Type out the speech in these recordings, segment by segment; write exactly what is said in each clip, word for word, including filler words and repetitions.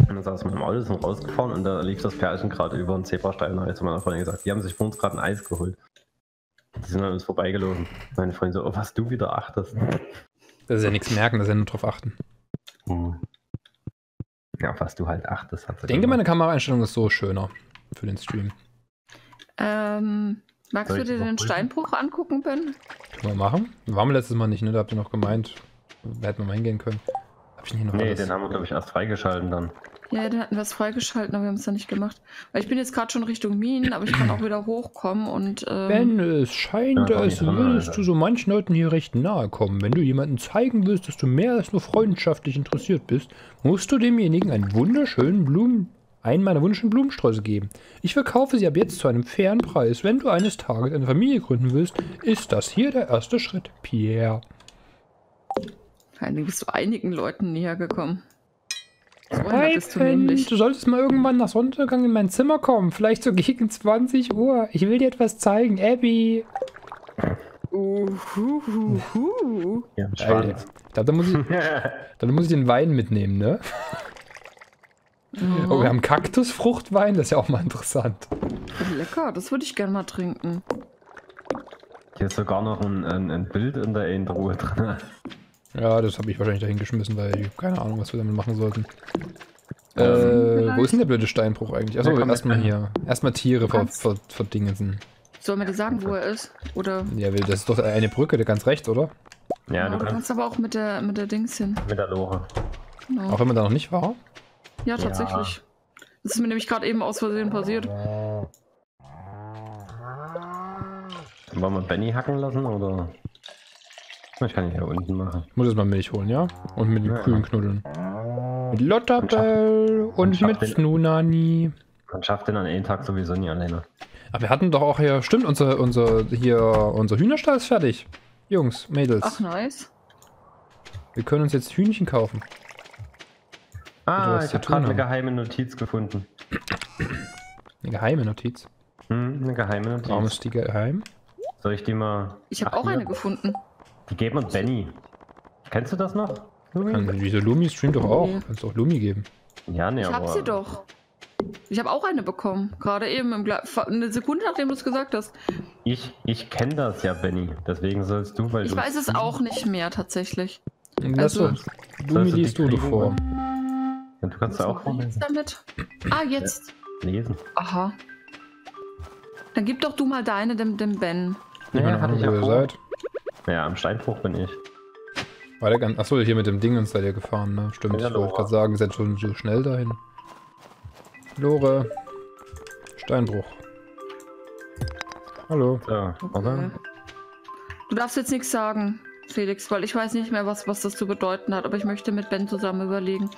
Und dann saßen wir im Auto, sind rausgefahren und da lief das Pärchen gerade über den Zebrastreifen. Da hat jetzt meine Freundin gesagt, die haben sich vor uns gerade ein Eis geholt. Die sind an uns vorbeigelaufen. Meine Freundin so, oh, was du wieder achtest. Das ist ja nichts merken, das ist ja nur drauf achten. Hm. Ja, was du halt achtest. Hat Ich denke, meine Kameraeinstellung ist so schöner für den Stream. Ähm, magst Soll du ich dir noch den prüfen? Steinbruch angucken, Ben? Können wir machen? Waren wir letztes Mal nicht, ne? Da habt ihr noch gemeint, da hätten wir mal hingehen können. Hab ich nicht noch Nee, alles? den haben wir, glaube ich, erst freigeschalten dann. Ja, dann hatten wir es freigeschalten, aber wir haben es dann nicht gemacht. Weil ich bin jetzt gerade schon Richtung Minen, aber ich kann auch wieder hochkommen und... Ähm, Ben, es scheint, Ja, als die haben wir, würdest Alter. du so manchen Leuten hier recht nahe kommen. Wenn du jemandem zeigen willst, dass du mehr als nur freundschaftlich interessiert bist, musst du demjenigen einen wunderschönen Blumen, einen meiner wunderschönen Blumensträuße geben. Ich verkaufe sie ab jetzt zu einem fairen Preis. Wenn du eines Tages eine Familie gründen willst, ist das hier der erste Schritt, Pierre. vor allem bist du einigen Leuten näher gekommen. So einer bist du nämlich. Du solltest mal irgendwann nach Sonnenuntergang in mein Zimmer kommen. Vielleicht so gegen zwanzig Uhr. Ich will dir etwas zeigen, Abby. Uhuhuhu. Ja, Alter. Schwanz. Ich glaube, da muss ich, dann muss ich den Wein mitnehmen, ne? Oh, wir haben Kaktusfruchtwein, das ist ja auch mal interessant. Lecker, das würde ich gerne mal trinken. Hier ist sogar noch ein, ein, ein Bild in der Endruhe drin. Ja, das habe ich wahrscheinlich dahin geschmissen, weil ich habe keine Ahnung, was wir damit machen sollten. Äh, vielleicht. wo ist denn der blöde Steinbruch eigentlich? Achso, Ja, komm, erstmal mit- hier. Erstmal Tiere ver, kannst- ver, verdingensen. Soll man dir sagen, wo er ist? Oder? Ja, das ist doch eine Brücke, ganz rechts, oder? Ja, Ja, du du kannst kannst aber auch mit der, mit der Dings hin. mit der Lore. Genau. Auch wenn man da noch nicht war. Ja, tatsächlich. Das ist mir nämlich gerade eben aus Versehen passiert. Wollen wir Benny hacken lassen oder? Ich kann ihn hier unten machen. Ich muss jetzt mal Milch holen, ja? Und mit den Ja. Kühen knuddeln. Mit Lottabell und schafft mit den- Snunani. Man schafft den an einem Tag sowieso nie alleine. Aber wir hatten doch auch hier, stimmt, unser, unser, hier, unser Hühnerstall ist fertig. Jungs, Mädels. Ach, nice. Wir können uns jetzt Hühnchen kaufen. Ah, was ich zu habe tun gerade eine haben. geheime Notiz gefunden. Eine geheime Notiz. Hm, eine geheime Notiz. Warum ist die geheim? Soll ich die mal... Ich habe Ach, auch hier. eine gefunden. Die geben uns Benny. Kennst du das noch? Lumi? Kann, wieso Lumi streamt doch auch? Nee. Kannst du auch Lumi geben. Ja, ne, Ich aber... hab sie doch. Ich habe auch eine bekommen. Gerade eben, im Gle eine Sekunde nachdem du es gesagt hast. Ich, ich kenne das ja, Benny. Deswegen sollst du, weil Ich du... weiß es auch nicht mehr, tatsächlich. Lass Also- doch. Lumi Sollst du liest die du doch kriegen, vor. Ja, du kannst Was auch mache ich jetzt damit? Ah, jetzt. lesen. Aha. Dann gib doch du mal deine dem, dem Ben. Ich Ja, meine hatte Ahnung, ich wo ja ihr vor. seid. Ja, am Steinbruch bin ich. War der ganz. Achso, hier mit dem Ding seid ihr gefahren, ne? Stimmt, Ja, ich wollte Lore. gerade sagen, ihr seid schon so schnell dahin. Lore. Steinbruch. Hallo. So, oder? Du darfst jetzt nichts sagen, Felix, weil ich weiß nicht mehr, was, was das zu bedeuten hat, aber ich möchte mit Ben zusammen überlegen.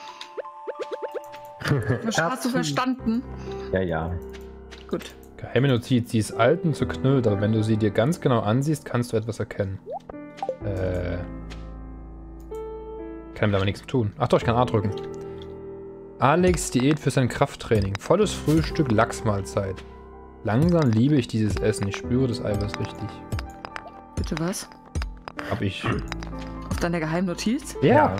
Hast du verstanden? Ja, ja. Gut. Geheime Notiz, sie ist alt und zerknüllt, aber wenn du sie dir ganz genau ansiehst, kannst du etwas erkennen. Äh. Kann damit aber nichts tun. Ach doch, ich kann A drücken. Alex Diät für sein Krafttraining. Volles Frühstück, Lachsmahlzeit. Langsam liebe ich dieses Essen. Ich spüre das Eiweiß richtig. Bitte was? Hab ich. Auf deiner Geheimnotiz? Ja.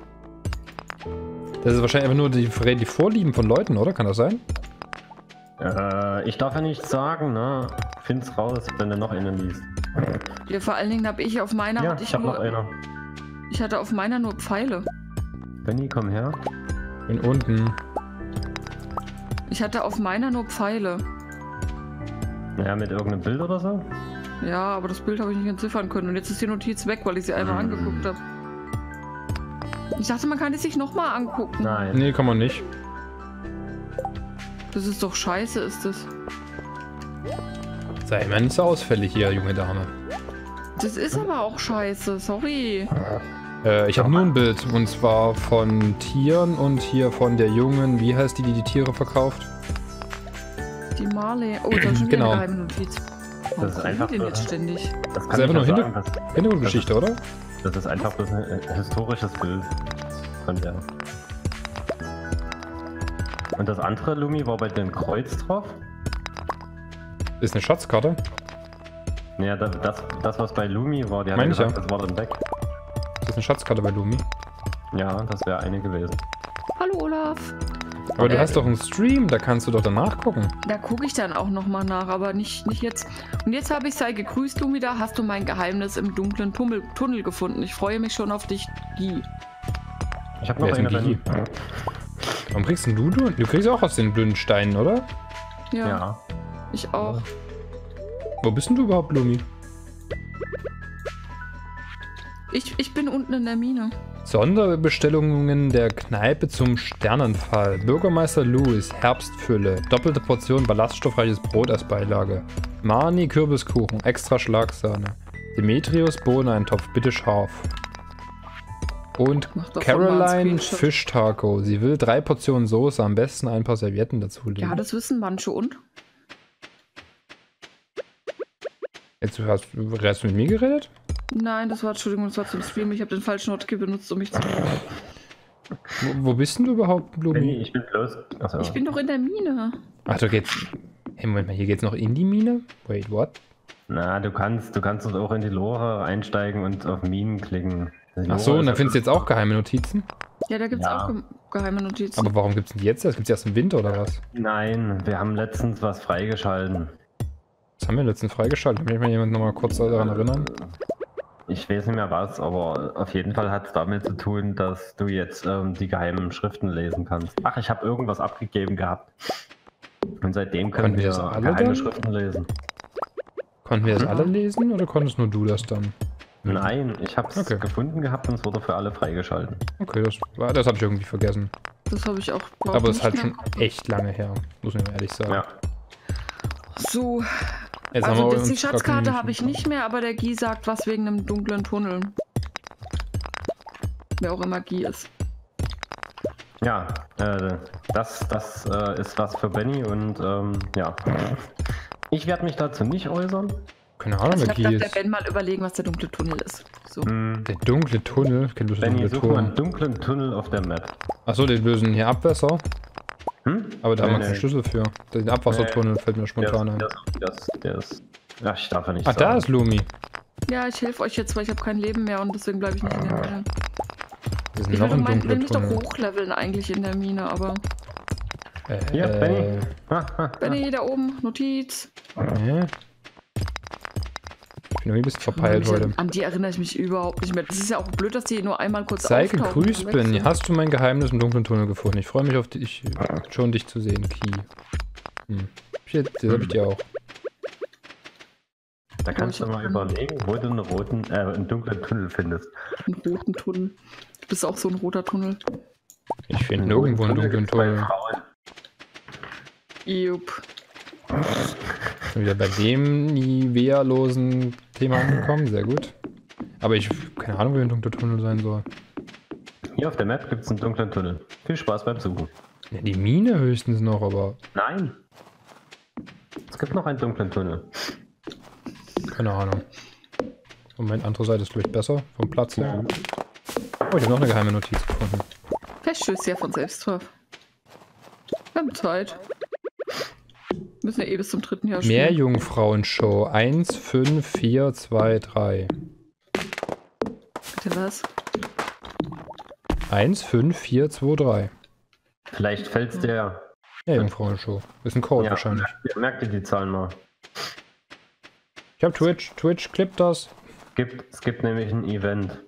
Das ist wahrscheinlich einfach nur die, die Vorlieben von Leuten, oder? Kann das sein? Äh, ich darf ja nichts sagen, ne? Find's raus, wenn du noch einen liest. Ja, vor allen Dingen habe ich auf meiner Ja, hatte ich ich hab noch nur, einer. ich hatte auf meiner nur Pfeile. Benny, komm her. Bin unten. Ich hatte auf meiner nur Pfeile. Ja, mit irgendeinem Bild oder so? Ja, aber das Bild habe ich nicht entziffern können und jetzt ist die Notiz weg, weil ich sie einmal Hm. angeguckt habe. Ich dachte, man kann die sich nochmal angucken. Nein. Nee, kann man nicht. Das ist doch scheiße, ist das. Sei immer nicht so ausfällig hier, junge Dame. Das ist aber auch scheiße, sorry. Äh, ich habe nur ein Bild, und zwar von Tieren und hier von der Jungen, wie heißt die, die die Tiere verkauft? Die Marley. Oh, da ist schon wieder Genau. eine geheime Notiz. Warum Das ist kommen einfach die denn so- jetzt ständig? Das Das ist kann einfach ich nur ja hinter- sagen. Das, Hintergrundgeschichte, oder? das ist einfach bloß ein äh, historisches Bild von der. Und das andere, Lumi, war bei dem Kreuz drauf? Ist eine Schatzkarte. Naja, das, das, das was bei Lumi war, die hat Meine ja ich gesagt, ja. das war dann weg. Das ist eine Schatzkarte bei Lumi. Ja, das wäre eine gewesen. Hallo Olaf. Aber du Äh, hast doch einen Stream, da kannst du doch danach gucken. Da gucke ich dann auch nochmal nach, aber nicht, nicht jetzt. Und jetzt habe ich sei gegrüßt, Lumida. Hast du mein Geheimnis im dunklen Tunnel, Tunnel gefunden? Ich freue mich schon auf dich, Guy. Ich habe Wer noch ist eine denn Benny. Warum kriegst denn du, du? Du kriegst auch aus den blöden Steinen, oder? Ja, Ja. ich auch. Wo bist denn du überhaupt, Lumi? Ich, ich bin unten in der Mine. Sonderbestellungen der Kneipe zum Sternenfall. Bürgermeister Louis, Herbstfülle. Doppelte Portion ballaststoffreiches Brot als Beilage. Marni, Kürbiskuchen, extra Schlagsahne. Demetrius, Bohneneintopf, bitte scharf. Und Mach doch von mal einen Caroline, Screenshot. Fischtaco. Sie will drei Portionen Soße, am besten ein paar Servietten dazulegen. Ja, das wissen manche und. Jetzt hast, hast du mit mir geredet? Nein, das war, Entschuldigung, das war zum Stream. Ich habe den falschen Hotkey benutzt, um mich zu. Wo, wo bist denn du überhaupt, Benny, Lumi? ich bin bloß. Achso. Ich bin doch in der Mine. Ach, da geht's. Hey, Moment mal, hier geht's noch in die Mine? Wait, what? Na, du kannst, du kannst auch in die Lore einsteigen und auf Minen klicken. Die Ach Lore so, und ist dann ja- findest du jetzt auch geheime Notizen? Ja, da gibt es Ja. auch ge geheime Notizen. Aber warum gibt's denn die jetzt? Das gibt's erst im Winter oder was? Nein, wir haben letztens was freigeschalten. Das haben wir letztens freigeschaltet. Kann mich mal jemand nochmal kurz daran erinnern? Ich weiß nicht mehr was, aber auf jeden Fall hat es damit zu tun, dass du jetzt ähm, die geheimen Schriften lesen kannst. Ach, ich habe irgendwas abgegeben gehabt. Und seitdem können Konnten wir wir das alle geheime dann? Schriften lesen. Konnten wir das alle lesen oder konntest nur du das dann? Nein, ich habe es Okay. gefunden gehabt und es wurde für alle freigeschalten. Okay, das, war- das habe ich irgendwie vergessen. Das habe ich auch. Aber das ist halt nicht schon mehr. echt lange her, muss man ehrlich sagen. Ja. So. Jetzt Also haben wir das, die uns gar Schatzkarte keine- habe ich nicht mehr, aber der Guy sagt was wegen einem dunklen Tunnel. Wer auch immer Guy ist. Ja, äh, das, das äh, ist was für Benny und ähm, ja. Ich werde mich dazu nicht äußern. Keine Ahnung, Also wer ich darf Guy der ist. Ben mal überlegen, was der dunkle Tunnel ist. So. Hm, Der dunkle Tunnel. Ich kenn bloß den Benny, dunklen such mal einen Turm. dunklen Tunnel auf der Map. Achso, die lösen hier Abwässer. Hm? Aber da haben wir Nee, keinen nee. Schlüssel für. Den Abwassertunnel fällt mir Der spontan ist, ein. der ist, der ist, der ist. Ach, ich darf ja nicht Ah, da sagen. ist Lumi. Ja, ich helfe euch jetzt, weil ich habe kein Leben mehr und deswegen bleibe ich nicht in der Mine. Das ist Ich noch will, ein mein, will dunkler mich doch Tunnel. hochleveln eigentlich in der Mine, aber. Äh, Hier, äh, Benny. Ha, ha, ha. Benny, da oben, Notiz. Hä? Ich bin irgendwie ein bisschen verpeilt heute. An die erinnere ich mich überhaupt nicht mehr. Das ist ja auch blöd, dass die nur einmal kurz Sei auftauchen gegrüßt, und weg Benny. sind. Hast du mein Geheimnis im dunklen Tunnel gefunden? Ich freue mich auf dich, schon dich zu sehen, Ki. Hm. Shit, das hab ich dir auch. Da kannst du mal überlegen, wo du einen roten, äh, einen dunklen Tunnel findest. Einen roten Tunnel. Du bist auch so ein roter Tunnel. Ich finde nirgendwo einen dunklen gibt's bei Tunnel. Frauen. Jupp. Schon wieder bei dem Nivea-losen Thema angekommen, sehr gut. Aber ich keine Ahnung, wie ein dunkler Tunnel sein soll. Hier auf der Map gibt es einen dunklen Tunnel. Viel Spaß beim Suchen. Ja, die Mine höchstens noch, aber Nein! Es gibt noch einen dunklen Tunnel. keine Ahnung. Moment, andere Seite ist vielleicht besser, vom Platz her. Oh, ich habe noch eine geheime Notiz gefunden. Feststößt ja von selbst drauf. Wir haben Zeit. Müssen ja eh bis zum dritten Jahr spielen. Meerjungfrauenshow eins fünf vier zwei drei. Bitte was? eins fünf vier zwei drei. Vielleicht fällt es dir. Meerjungfrauenshow. Ist ein Code Ja, wahrscheinlich. merk dir die Zahlen mal. Ich habe Twitch. Twitch klippt das. Gibt, es gibt nämlich ein Event.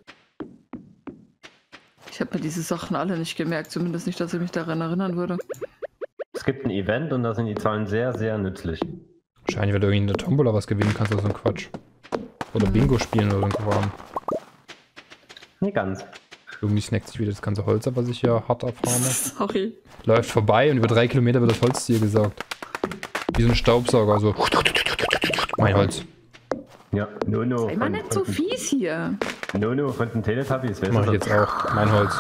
Ich habe mir diese Sachen alle nicht gemerkt. Zumindest nicht, dass ich mich daran erinnern würde. Es gibt ein Event und da sind die Zahlen sehr, sehr nützlich. Wahrscheinlich, weil du irgendwie in der Tombola was gewinnen kannst oder so ein Quatsch. Oder Bingo spielen oder so ein Kram. Nie ganz. Irgendwie snackt sich wieder das ganze Holz ab, was ich hier hart abfarme. Sorry. Läuft vorbei und über drei Kilometer wird das Holztier gesaugt. Wie so ein Staubsauger, also. Mein Holz. Ja, Nono Sei mal von, nicht so von, fies hier. Nono von den Teletubbies. Wer Mach ist ich das? jetzt auch. Mein Holz.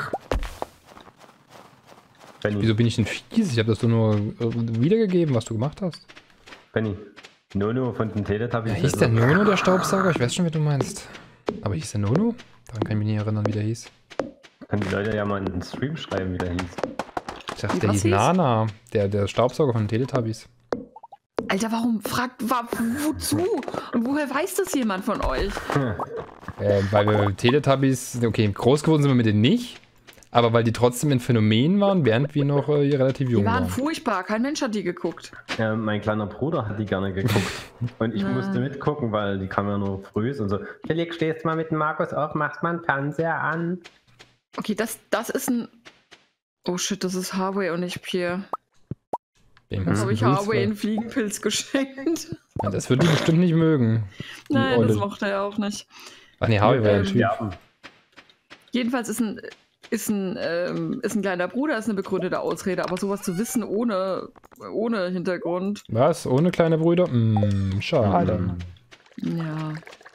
Benny. Wieso bin ich denn fies? Ich habe das doch nur äh, wiedergegeben, was du gemacht hast. Benny. Nono von den Teletubbies. Ja, hieß der Nono der Staubsauger? Ich weiß schon, wie du meinst. Aber hieß der Nono? Daran kann ich mich nicht erinnern, wie der hieß. Können die Leute ja mal in den Stream schreiben, wie der hieß. Ich dachte, Wie, der was hieß hieß? Nana. Der, der Staubsauger von den Teletubbies. Alter, warum fragt, wa, wozu? Und woher weiß das jemand von euch? Äh, weil wir Teletubbies, okay, groß geworden sind wir mit denen nicht. Aber weil die trotzdem ein Phänomen waren, während wir noch äh, relativ jung Die waren waren. furchtbar, kein Mensch hat die geguckt. Ja, mein kleiner Bruder hat die gerne geguckt. Und ich Ja. musste mitgucken, weil die kam ja nur früh und so. Felix, stehst mal mit dem Markus auf, machst mal einen Fernseher an. Okay, das, das ist ein... Oh shit, das ist Harvey und nicht Pierre. Wem Dann hast habe ich du das Harvey denn? einen Fliegenpilz geschenkt. Ja, das würde die bestimmt nicht mögen. Die Nein, Olle. das mochte er auch nicht. Ach nee, Harvey war ja ein Ähm, Typ. Ja, Jedenfalls ist ein, ist ein, ähm, ist ein kleiner Bruder, ist eine begründete Ausrede, aber sowas zu wissen ohne, ohne Hintergrund, Was? Ohne kleine Brüder? Hm, schade. ja.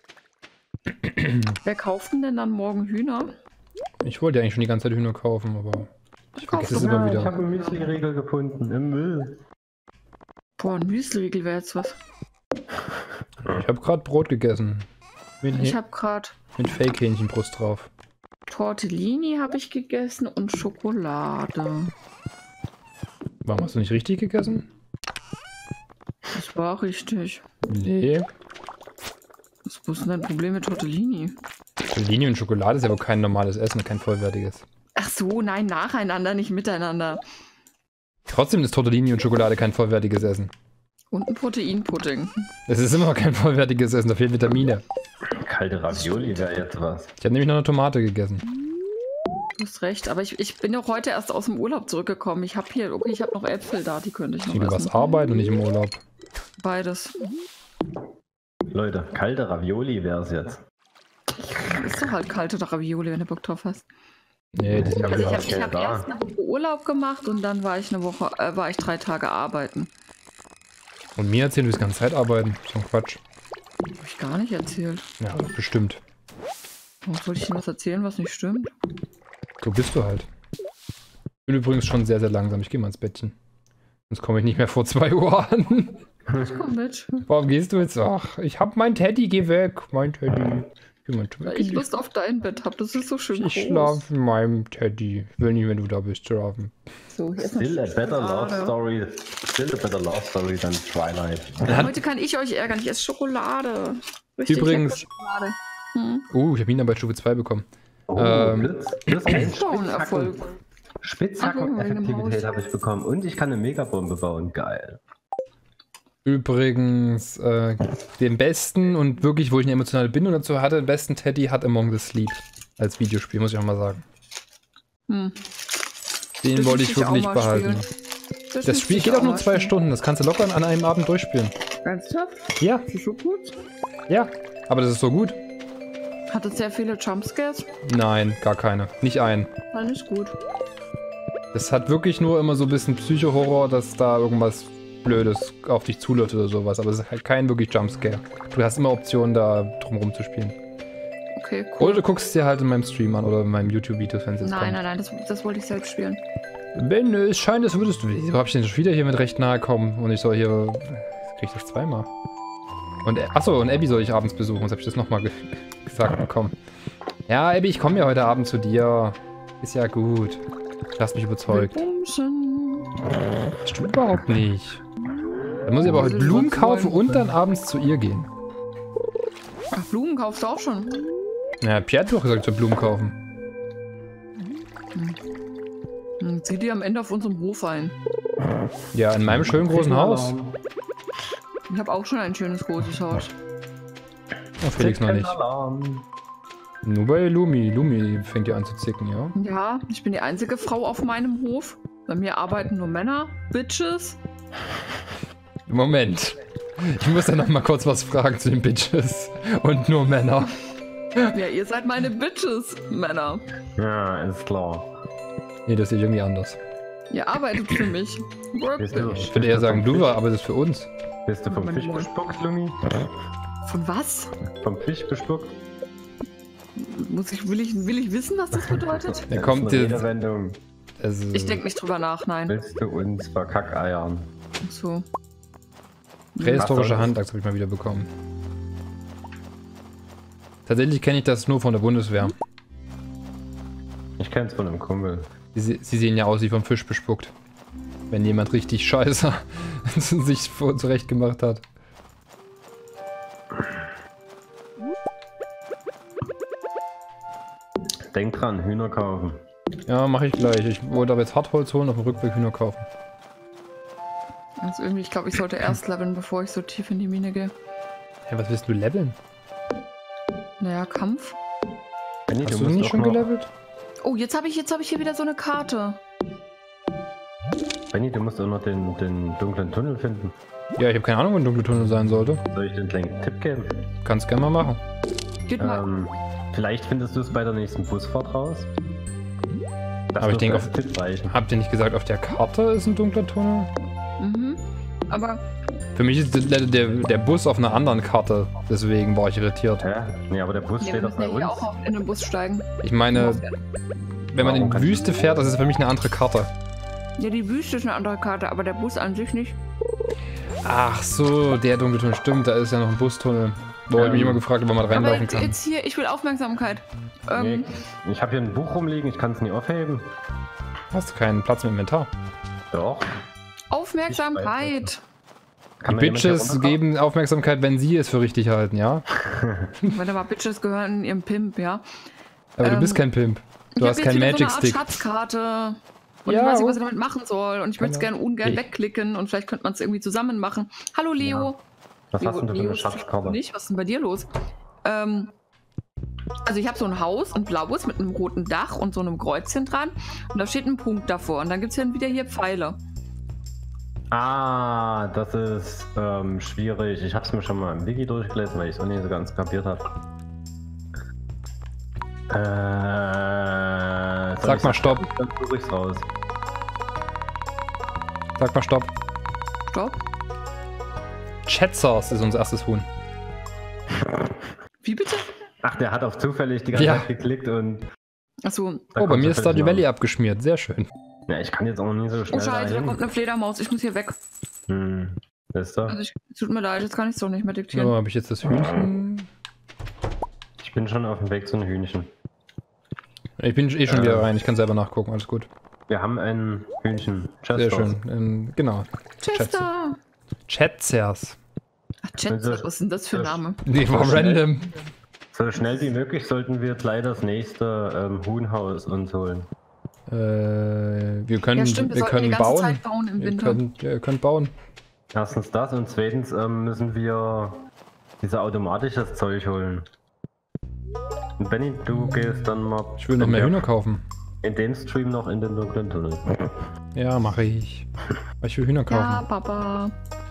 Wer kauft denn, denn dann morgen Hühner? Ich wollte ja eigentlich schon die ganze Zeit Hühner kaufen, aber ich Kauf vergesse doch es immer mal. ich wieder. habe einen Müsli-Riegel gefunden im Müll. Boah, ein Müsli-Riegel wäre jetzt was. Ich habe gerade Brot gegessen. Mit, Ich Hä- habe gerade mit Fake-Hähnchenbrust drauf. Tortellini habe ich gegessen und Schokolade. Warum hast du nicht richtig gegessen? Das war richtig. Nee. Was was ist denn dein Problem mit Tortellini? Linie und Schokolade ist ja wohl kein normales Essen, kein vollwertiges. Ach so, nein, nacheinander, nicht miteinander. Trotzdem ist Tortellini und Schokolade kein vollwertiges Essen. Und ein Proteinpudding. Es ist immer noch kein vollwertiges Essen, da fehlen Vitamine. Kalte Ravioli wäre jetzt was. Ich habe nämlich noch eine Tomate gegessen. Du hast recht, aber ich, ich bin doch heute erst aus dem Urlaub zurückgekommen. Ich habe hier, okay, ich habe noch Äpfel da, die könnte ich noch Du warst essen. arbeiten und nicht im Urlaub. Beides. Leute, kalte Ravioli wäre es jetzt. Ist doch halt kalte Ravioli, wenn du Bock drauf hast. Nee, die sind Ja, Also ich ja, habe okay, hab da. erst eine Woche Urlaub gemacht und dann war ich eine Woche, äh, war ich drei Tage arbeiten. Und mir erzählen, du bist die ganze Zeit arbeiten. So ein Quatsch. Habe ich gar nicht erzählt. Ja, bestimmt. Warum sollte ich Ihnen was erzählen, was nicht stimmt? So bist du halt. Ich bin übrigens schon sehr, sehr langsam. Ich gehe mal ins Bettchen. Sonst komme ich nicht mehr vor zwei Uhr an. Ich komm mit. Warum gehst du jetzt? Ach, ich hab mein Teddy, geh weg. Mein Teddy. Geh mein Weil Teddy. ich Lust auf dein Bett habe. Das ist so schön Ich groß. schlafe in meinem Teddy. Ich will nicht, wenn du da bist, schlafen. So, hier ist noch Still a better love Schokolade. story. Still a better love story than Twilight. Heute kann ich euch ärgern. Ich esse Schokolade. Richtig Übrigens- leckere Schokolade. Hm. Uh, ich habe ihn dann bei Stufe zwei bekommen. Oh, Ähm, Blitz, Blitz, eins, Schon ein Erfolg. Spitzhacken-Effektivität habe ich bekommen und ich kann eine Megabombe bauen. Geil. Übrigens, äh, den besten und wirklich, wo ich eine emotionale Bindung dazu hatte, den besten Teddy hat Among the Sleep. Als Videospiel, muss ich auch mal sagen. Hm. Den Das wollte muss ich ich auch wirklich mal behalten. spielen. Das müsste Spiel ich geht auch nur mal zwei spielen. Stunden. Das kannst du locker an einem Abend durchspielen. Ernsthaft? Ja, Ist das so gut? ja. Aber das ist so gut. Hat es sehr viele Jumpscares? Nein, gar keine. Nicht ein. Nein, ist gut. Das hat wirklich nur immer so ein bisschen Psycho-Horror, dass da irgendwas Blödes auf dich zuläuft oder sowas. Aber es ist halt kein wirklich Jumpscare. Du hast immer Optionen, da drumherum zu spielen. Okay, cool. Oder du guckst es dir halt in meinem Stream an oder in meinem YouTube-Videos, wenn es jetzt Nein, kommt. nein, nein, das, das wollte ich selbst spielen. Wenn äh, es scheint, als würdest du... Wieso hab ich denn schon wieder hier mit recht nahe kommen? Und ich soll hier... Krieg ich das zweimal? Und, äh, achso, und Abby soll ich abends besuchen. Jetzt hab ich das nochmal ge gesagt bekommen. Ja, Abby, ich komme ja heute Abend zu dir. Ist ja gut. Du hast mich überzeugt. Bumsen. Das stimmt überhaupt nicht. Dann muss ich aber heute Also, Blumen was kaufen wollen- und dann abends zu ihr gehen. Ach, Blumen kaufst du auch schon? Ja, Pierre hat doch gesagt, ich soll Blumen kaufen. Hm, zieh die am Ende auf unserem Hof ein. Ja, in meinem schönen großen Haus. Ich habe auch schon ein schönes großes Haus. Oh, Felix noch nicht. Alarm. Nur bei Lumi. Lumi fängt ja an zu zicken, ja? Ja, ich bin die einzige Frau auf meinem Hof. Bei mir arbeiten nur Männer. Bitches. Moment. Ich muss ja noch mal kurz was fragen zu den Bitches. Und nur Männer. Ja, ihr seid meine Bitches, Männer. Ja, ist klar. Nee, das sehe ich irgendwie anders. Ihr arbeitet für mich. Bist du, Workbench. Ich würde eher sagen, du arbeitest für uns. Bist du vom Meine Fisch Mutter. bespuckt, Lumi? Von was? Vom Fisch bespuckt? Muss ich, will, ich, will ich wissen, was das bedeutet? Da Das kommt ist eine die, Redewendung. also, Ich denke nicht drüber nach, nein. Willst du uns verkackeiern? So. prähistorische Was soll Handachs habe ich mal wieder bekommen. Tatsächlich kenne ich das nur von der Bundeswehr. Ich kenn's von einem Kumpel. Sie, se- sie sehen ja aus wie vom Fisch bespuckt. Wenn jemand richtig scheiße sich vor- zurechtgemacht hat. Denk dran, Hühner kaufen. Ja, mache ich gleich. Ich wollte aber jetzt Hartholz holen, auf dem Rückweg Hühner kaufen. Also irgendwie, ich glaube, ich sollte erst leveln, bevor ich so tief in die Mine gehe. Hä, was willst du leveln? Naja, Kampf. Benni, Hast du musst nicht doch schon noch- gelevelt? Oh, jetzt habe ich, jetzt habe ich hier wieder so eine Karte. Benni, du musst auch noch den, den dunklen Tunnel finden. Ja, ich habe keine Ahnung, wo ein dunkler Tunnel sein sollte. Soll ich dir einen kleinen Tipp geben? Kannst gerne mal machen. Geht mal. Ähm, vielleicht findest du es bei der nächsten Busfahrt raus. Das Aber ich wird denke, als auf- Tipp reichen. Habt ihr nicht gesagt, auf der Karte ist ein dunkler Tunnel? Mhm. Aber Für mich ist der, der, der Bus auf einer anderen Karte, deswegen war ich irritiert. Hä? Nee, aber der Bus nee, wir steht doch müssen bei ja uns. hier auch auf- in den Bus steigen. Ich meine, wenn man Warum in kann die ich- Wüste fährt, das ist für mich eine andere Karte. Ja, die Wüste ist eine andere Karte, aber der Bus an sich nicht. Ach so, der dunkle Tunnel, stimmt, da ist ja noch ein Bustunnel. Wo ich mich Ähm, immer gefragt habe, ob man Aber reinlaufen jetzt, kann. jetzt hier, ich will Aufmerksamkeit. Ähm, Nee, ich habe hier ein Buch rumliegen, ich kann es nie aufheben. Hast du keinen Platz im Inventar? Doch. Aufmerksamkeit. Kann Die mir jemand hier Bitches runterkommen? geben Aufmerksamkeit, wenn sie es für richtig halten, ja? Warte mal, Bitches gehören ihrem Pimp, ja. Aber du Ähm, bist kein Pimp. Du ich hast hab keinen jetzt wieder Magic so eine Stick. Art Schatzkarte. Und Ja, ich weiß nicht, was und- ich damit machen soll. Und ich möchte es Keine gerne ungern Ich- wegklicken. Und vielleicht könnte man es irgendwie zusammen machen. Hallo Leo. Was Leo, hast denn du für Leo eine ist Schatzkarte? Nicht, was ist denn bei dir los? Ähm, also ich habe so ein Haus, ein blaues mit einem roten Dach und so einem Kreuzchen dran. Und da steht ein Punkt davor. Und dann gibt es dann wieder hier Pfeile. Ah, das ist ähm, schwierig. Ich habe es mir schon mal im Wiki durchgelesen, weil ich es auch nicht so ganz kapiert habe. Äh, soll Sag ich's mal Stopp. Dann suche ich's raus. Sag mal Stopp. Stopp. Chatsauce ist unser erstes Huhn. Wie bitte? Ach, der hat auf zufällig die ganze Ja. Zeit geklickt und. Achso. da Oh, bei kommt mir ist zufällig Stardew raus. Valley abgeschmiert. Sehr schön. Ja, ich kann jetzt auch nie so Oh schnell Scheiße, da dahin. kommt eine Fledermaus. Ich muss hier weg. Hm, ist da? Also ich, es tut mir leid, jetzt kann ich es doch nicht mehr diktieren. So, habe ich jetzt das Hühnchen. Ich bin schon auf dem Weg zu einem Hühnchen. Ich bin eh schon Äh. wieder rein. Ich kann selber nachgucken. Alles gut. Wir haben ein Hühnchen. Sehr Chester. schön. Ähm, genau. Chester! Chatsers. Ach, Chester, was ist denn das für ein Name? Nee, war So schnell. random. So schnell wie möglich sollten wir gleich das nächste ähm, Huhnhaus uns holen. Äh, wir können, Ja, stimmt, wir wir sollten die können ganze bauen. Zeit bauen im Ihr Winter. könnt, ihr könnt bauen. Erstens das und zweitens ähm, müssen wir diese automatisches Zeug holen. Und Benny, du gehst dann mal Ich will noch in mehr der- Hühner kaufen. in dem Stream noch in den dunklen Tunnel. Ja, mache ich. Aber ich will Hühner kaufen. Ja, Papa.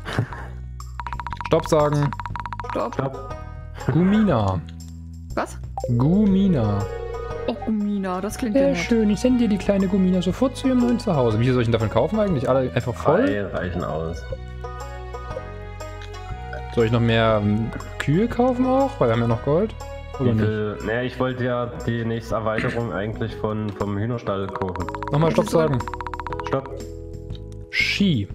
Stopp sagen. Stopp. Stopp. Gumina. Was? Gumina. Oh, Gumina, das klingt ja Sehr nett. schön. Ich sende dir die kleine Gumina sofort zu ihrem neuen Zuhause. Wie soll ich denn davon kaufen eigentlich? Alle einfach voll? Drei reichen aus. Soll ich noch mehr ähm, Kühe kaufen auch? Weil wir haben ja noch Gold. Oder Wie nicht? viel, naja, ich wollte ja die nächste Erweiterung eigentlich von, vom Hühnerstall kaufen. Nochmal Stopp sagen. Stopp. Ski.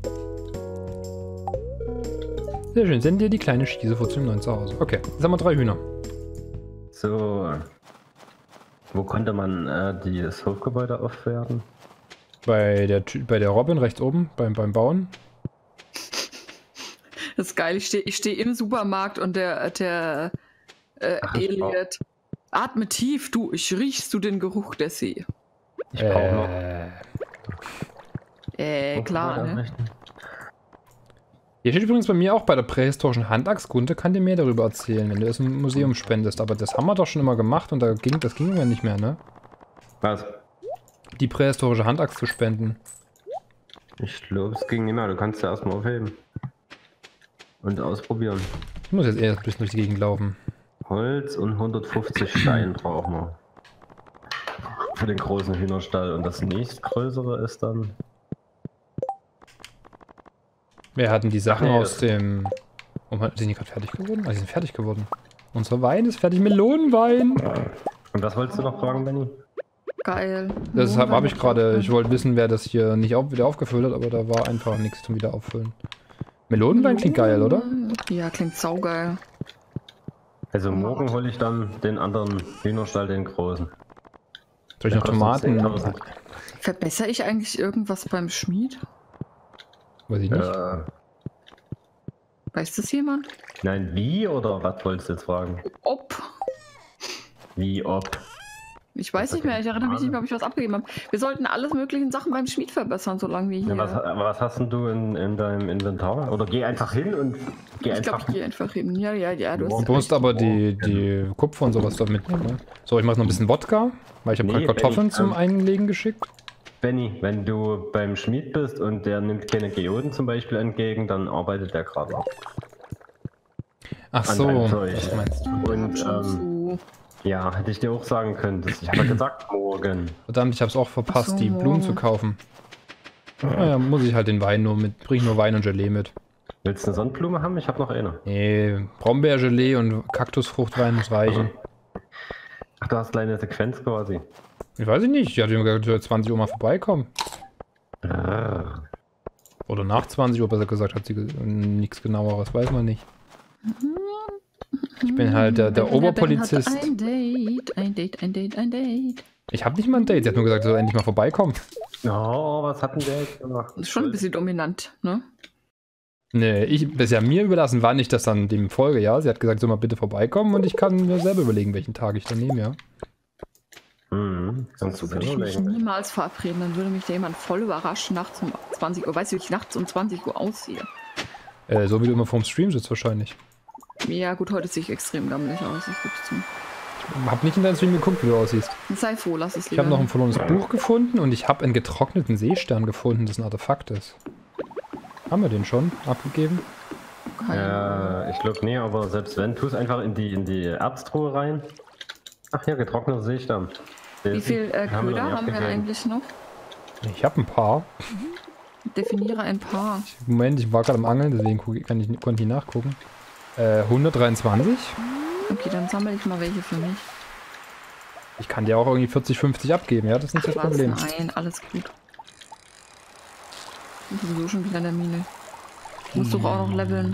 Sehr schön. Sende dir die kleine Ski sofort zu ihrem neuen Zuhause. Okay, jetzt haben wir drei Hühner. So. Wo konnte man äh, das Hofgebäude aufwerten? Bei der, Tü- bei der Robin rechts oben beim, beim Bauen. Das ist geil. Ich stehe ich steh im Supermarkt und der, der äh, Ach, ich brauch- Elliot atme tief, du, ich riechst du den Geruch der See. Ich brauche noch. Äh, Äh, klar, ne? Hier steht übrigens bei mir auch bei der prähistorischen Handachs. Gunther kann dir mehr darüber erzählen, wenn du es im Museum spendest. Aber das haben wir doch schon immer gemacht und da ging, das ging ja nicht mehr, ne? Was? Die prähistorische Handachs zu spenden. Ich glaube, es ging nicht mehr. Du kannst ja erstmal aufheben. Und ausprobieren. Ich muss jetzt eher ein bisschen durch die Gegend laufen. Holz und hundertfünfzig Stein brauchen wir. Für den großen Hühnerstall. Und das nächstgrößere ist dann. Wir hatten die Sachen Ach nee, aus das- dem... Oh, sind die gerade fertig geworden? Ah, die sind fertig geworden. Unser Wein ist fertig. Melonenwein! Und was wolltest du noch fragen, Benny? Geil. Das habe hab ich gerade... Ich Ich wollte wissen, wer das hier nicht auf, wieder aufgefüllt hat, aber da war einfach nichts zum wieder auffüllen. Melonenwein klingt geil, oder? Ja, klingt saugeil. Also morgen hole ich dann den anderen Hühnerstall, den großen. Soll ich noch Der kostet Tomaten? zehntausend. Verbessere ich eigentlich irgendwas beim Schmied? Weiß ich nicht. Äh, Weiß das jemand? nein, wie oder was wolltest du jetzt fragen? Ob? Wie, ob? Ich weiß nicht mehr, ich erinnere mich nicht mehr, ob ich was abgegeben habe. Wir sollten alle möglichen Sachen beim Schmied verbessern, solange wir hier... Ja, was, aber was hast denn du in, in deinem Inventar? Oder geh einfach hin und geh ich einfach... glaube, ich gehe einfach hin. Ja, ja, ja, du Du hast musst aber die, die Kupfer und sowas dort mitnehmen. Ne? So, ich mache noch ein bisschen Wodka, weil ich habe Nee, gerade Kartoffeln Benny, zum ähm, Einlegen geschickt. Benny, wenn du beim Schmied bist und der nimmt keine Geoden zum Beispiel entgegen, dann arbeitet der gerade ab. Ach An so, deinem Zeug. das meinst du. Und schon ähm, zu. ja, hätte ich dir auch sagen können. Das, ich habe ja gesagt, morgen. Verdammt, ich habe es auch verpasst, Ach so, die Blumen zu kaufen. Naja, muss ich halt den Wein nur mit, bring ich nur Wein und Gelee mit. Willst du eine Sonnenblume haben? Ich habe noch eine. Nee, Brombeergelee und Kaktusfruchtwein muss reichen. Ach, du hast kleine Sequenz quasi. Ich weiß nicht, ich hatte mir gesagt, ich soll zwanzig Uhr mal vorbeikommen. Ah. Oder nach zwanzig Uhr, besser gesagt, hat sie ge nichts genaueres, weiß man nicht. Ich bin halt der, der Oberpolizist. Ein Date, ein Date, ein Date, ein Date. Ich habe nicht mal ein Date, sie hat nur gesagt, sie soll endlich mal vorbeikommen. Oh, was hat denn der jetzt gemacht? Das ist schon ein bisschen dominant, ne? Nee, ich, das ist ja mir überlassen, wann ich das dann dem folge, ja. Sie hat gesagt, soll mal bitte vorbeikommen und ich kann mir selber überlegen, welchen Tag ich dann nehme, ja. Mhm. Kannst du So würde ich selber mich überlegen. niemals verabreden, dann würde mich da jemand voll überraschen nachts um zwanzig Uhr. Weißt du, wie ich nachts um zwanzig Uhr aussehe? Äh, so wie du immer vorm Stream sitzt wahrscheinlich. Ja gut, heute sehe ich extrem gammelig aus, das gibt's zu. Ich hab nicht in deinen Stream geguckt, wie du aussiehst. Sei froh, lass es Ich lieber. habe noch ein verlorenes Buch gefunden und ich habe einen getrockneten Seestern gefunden, das ein Artefakt ist. Haben wir den schon abgegeben? Äh, ich glaube, nee, aber selbst wenn, tu es einfach in die, in die Erbstruhe rein. Ach ja, getrockneter Seestern. Wie viel äh, Haben wir Köder noch nicht haben wir abgegeben. eigentlich noch? Ich habe ein paar. Definiere ein paar. Moment, ich war gerade am Angeln, deswegen guck ich- kann ich, konnte ich nicht nachgucken. Äh, hundertdreiundzwanzig. Okay, dann sammle ich mal welche für mich. Ich kann dir auch irgendwie vierzig, fünfzig abgeben, ja? Das ist nicht das Was? Problem. Nein, alles gut. Ich bin sowieso schon wieder in der Mine. Ich muss doch auch noch leveln.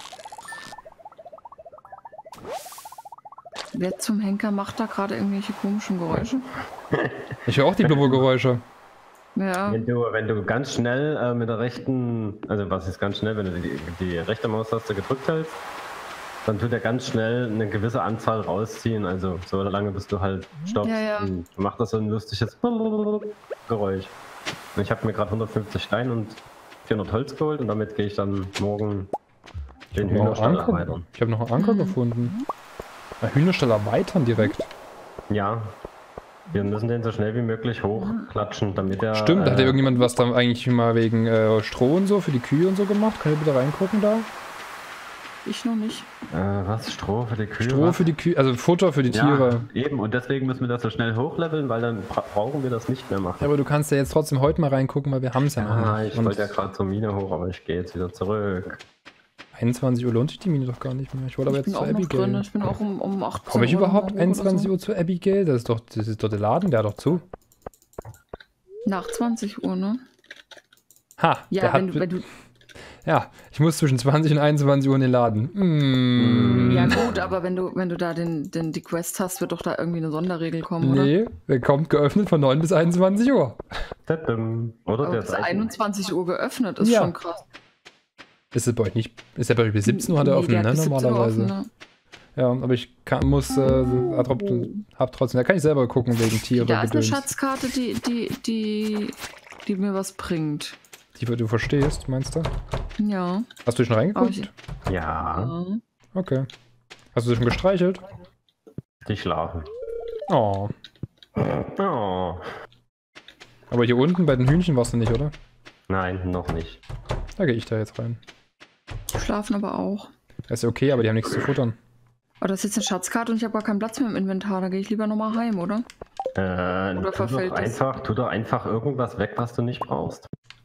Wer zum Henker macht da gerade irgendwelche komischen Geräusche? Ich höre auch die Blubbergeräusche. Ja, Wenn du, wenn du ganz schnell äh, mit der rechten, also was ist ganz schnell, wenn du die, die rechte Maustaste gedrückt hältst, dann tut er ganz schnell eine gewisse Anzahl rausziehen, also so lange bis du halt stoppst. Ja, ja. Und macht das so ein lustiges Geräusch. Und ich habe mir gerade hundertfünfzig Stein und vierhundert Holz geholt und damit gehe ich dann morgen den Noch Hühnerstall Anker. erweitern. Ich habe noch einen Anker Mhm. gefunden. Ein Hühnerstall erweitern direkt. Ja, wir müssen den so schnell wie möglich hochklatschen, damit er... Stimmt, äh, hat ja irgendjemand was da eigentlich mal wegen äh, Stroh und so für die Kühe und so gemacht? Kann ich bitte reingucken da? ich noch nicht. Äh, was? Stroh für die Kühe? Stroh was? für die Kühe, also Futter für die Tiere. Ja, eben. Und deswegen müssen wir das so schnell hochleveln, weil dann bra brauchen wir das nicht mehr machen. Ja, aber du kannst ja jetzt trotzdem heute mal reingucken, weil wir haben es ja noch Ah, nicht. ich Und wollte ja gerade zur Mine hoch, aber ich gehe jetzt wieder zurück. einundzwanzig Uhr lohnt sich die Mine doch gar nicht mehr. Ich wollte aber Ich jetzt bin zu auch noch drin. Abigail. Ich bin auch um, um achtzehn Komme ich Uhr überhaupt hoch oder einundzwanzig so. Uhr zu Abigail? Das ist doch, das ist doch der Laden, der hat doch zu. Nach zwanzig Uhr, ne? Ha, Ja, der wenn hat, du, wenn du. ja, ich muss zwischen zwanzig und einundzwanzig Uhr in den Laden. Mm. Ja gut, aber wenn du, wenn du da den, den, die Quest hast, wird doch da irgendwie eine Sonderregel kommen, oder? Nee, der kommt geöffnet von neun bis einundzwanzig Uhr. Tadam. Oder Aber der bis Seiten- einundzwanzig Uhr geöffnet, ist Ja. schon krass. Ist es bei euch nicht? Ist der bei euch bis siebzehn Uhr hat er Nee, offen, der hat ne? bis siebzehn Uhr Normalerweise. offen, ne? Ja, aber ich kann, muss, äh, hab, trotzdem- hab trotzdem, da kann ich selber gucken wegen Tiere. Da ist eine Gedöns. Schatzkarte, die, die, die, die mir was bringt. Die du verstehst, meinst du? Ja. Hast du schon Aber reingeguckt? ich, Ja, ja. Okay. Hast du sie schon gestreichelt? die schlafen. Oh. Oh. Aber hier unten bei den Hühnchen warst du nicht, oder? Nein, noch nicht. Da gehe ich da jetzt rein. Die schlafen aber auch. Das ist ja okay, aber die haben nichts zu futtern. Aber das ist jetzt eine Schatzkarte und ich habe gar keinen Platz mehr im Inventar. Da gehe ich lieber nochmal heim, oder? Äh, Oder tu, verfällt doch das? einfach, tu doch einfach irgendwas weg, was du nicht brauchst.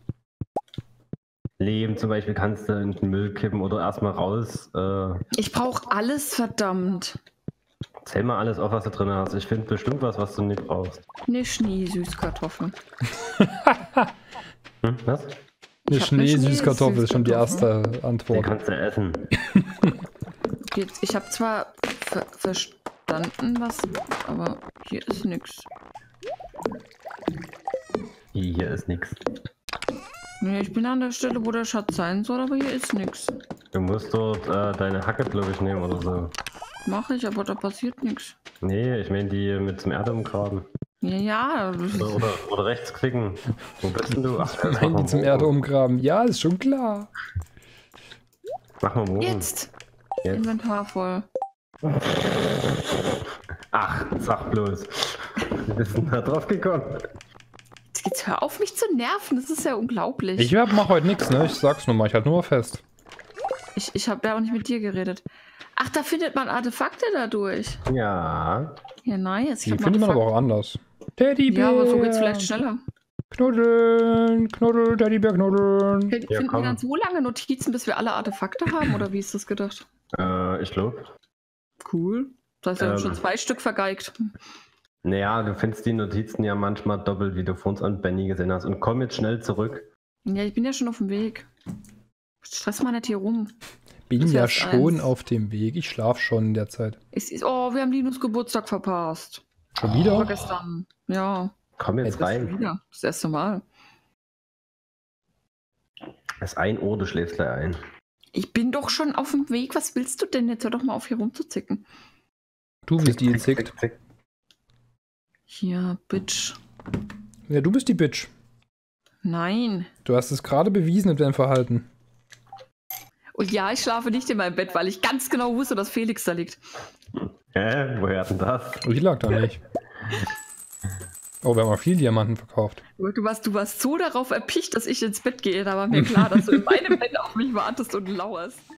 Leben zum Beispiel kannst du in den Müll kippen oder erstmal raus. Äh, Ich brauche alles, verdammt. zähl mal alles auf, was du drin hast. Ich finde bestimmt was, was du nicht brauchst. Eine Schnee-Süßkartoffel. Hm, was? Eine Ich hab eine Schneesüßkartoffel ist schon die erste Den Antwort. kannst du essen. Jetzt, ich habe zwar ver verstanden, was, aber hier ist nichts. Hier ist nichts. Nee, ich bin an der Stelle, wo der Schatz sein soll, aber hier ist nichts. Du musst dort äh, deine Hacke, glaube ich, nehmen oder so. Mache ich, aber da passiert nichts. Nee, ich meine die mit zum Erde umgraben. Ja, ja. Oder, oder, oder rechtsklicken. Wo bist denn du? Ach, Nein, die mal zum Bogen. Erde umgraben. Ja, ist schon klar. Mach mal Bogen. Jetzt. Jetzt. Inventar voll. Ach, sag bloß. Wie bist du denn da drauf gekommen? Jetzt hör auf, mich zu nerven. Das ist ja unglaublich. Ich hab, mach heute nichts, ne? Ich sag's nur mal, ich halt nur mal fest. Ich, ich habe ja auch nicht mit dir geredet. Ach, da findet man Artefakte dadurch. Ja. Ja, nice. Die hab ein findet man aber Artefakt. auch anders. Teddybär. Ja, aber so geht's vielleicht schneller. Knuddeln, knuddeln, Teddybär, knuddeln. Finden Ja, wir komm. dann so lange Notizen, bis wir alle Artefakte haben? Oder wie ist das gedacht? Äh, ich glaube. Cool. Das heißt, wir haben Ähm. schon zwei Stück vergeigt. Naja, du findest die Notizen ja manchmal doppelt, wie du vor uns an Benny gesehen hast. Und komm jetzt schnell zurück. Ja, ich bin ja schon auf dem Weg. Stress mal nicht hier rum. Bin Das ja wär's schon eins. auf dem Weg. Ich schlaf schon in der Zeit. Es ist, oh, wir haben Linus Geburtstag verpasst. Schon wieder? Vorgestern. Ja, Komm jetzt das ist rein. wieder. Das erste Mal. Es ist ein Uhr, du schläfst gleich ein. Ich bin doch schon auf dem Weg. Was willst du denn jetzt? Hör doch mal auf, hier rumzuzicken. Du bist die zickt. zick. Hier, Bitch. Ja, du bist die Bitch. Nein. Du hast es gerade bewiesen mit deinem Verhalten. Und ja, ich schlafe nicht in meinem Bett, weil ich ganz genau wusste, dass Felix da liegt. Hä? Woher hat denn das? Ich lag da nicht. Oh, wir haben auch viel Diamanten verkauft. Du warst, du warst so darauf erpicht, dass ich ins Bett gehe. Da war mir klar, dass du in meinem Bett auf mich wartest und lauerst.